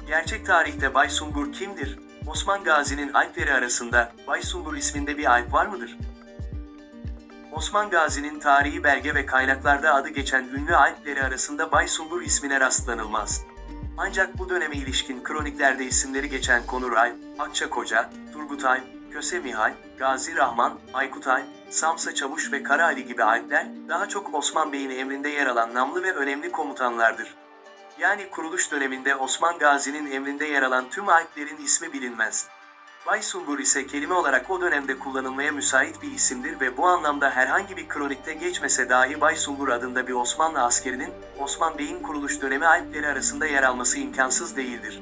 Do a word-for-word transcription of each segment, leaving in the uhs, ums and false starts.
Gerçek tarihte Baysungur kimdir? Osman Gazi'nin alpleri arasında Baysungur isminde bir alp var mıdır? Osman Gazi'nin tarihi belge ve kaynaklarda adı geçen ünlü alpleri arasında Baysungur ismine rastlanılmaz. Ancak bu döneme ilişkin kroniklerde isimleri geçen Konur Alp, Akçakoca, Turgut Alp, Köse Mihal, Gazi Rahman, Aykut Alp, Samsa Çavuş ve Kara Ali gibi alpler, daha çok Osman Bey'in emrinde yer alan namlı ve önemli komutanlardır. Yani kuruluş döneminde Osman Gazi'nin emrinde yer alan tüm alplerin ismi bilinmez. Baysungur ise kelime olarak o dönemde kullanılmaya müsait bir isimdir ve bu anlamda herhangi bir kronikte geçmese dahi Baysungur adında bir Osmanlı askerinin, Osman Bey'in kuruluş dönemi alpleri arasında yer alması imkansız değildir.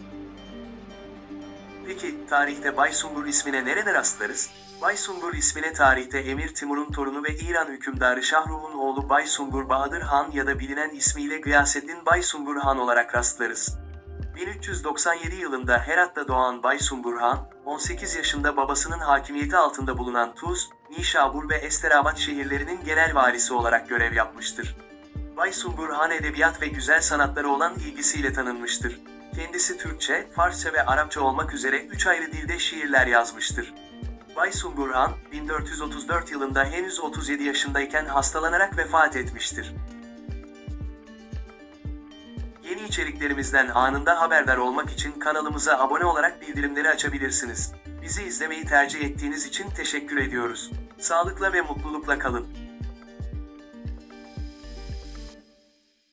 Peki, tarihte Baysungur ismine nerede rastlarız? Baysungur ismine tarihte Emir Timur'un torunu ve İran hükümdarı Şahruh'un oğlu Baysungur Bahadır Han ya da bilinen ismiyle Gıyaseddin Baysungur Han olarak rastlarız. bin üç yüz doksan yedi yılında Herat'ta doğan Baysungur Han, on sekiz yaşında babasının hakimiyeti altında bulunan Tuz, Nişabur ve Esterabat şehirlerinin genel varisi olarak görev yapmıştır. Baysungur Han edebiyat ve güzel sanatlara olan ilgisiyle tanınmıştır. Kendisi Türkçe, Farsça ve Arapça olmak üzere üç ayrı dilde şiirler yazmıştır. Baysungur Han, bin dört yüz otuz dört yılında henüz otuz yedi yaşındayken hastalanarak vefat etmiştir. Yeni içeriklerimizden anında haberdar olmak için kanalımıza abone olarak bildirimleri açabilirsiniz. Bizi izlemeyi tercih ettiğiniz için teşekkür ediyoruz. Sağlıkla ve mutlulukla kalın.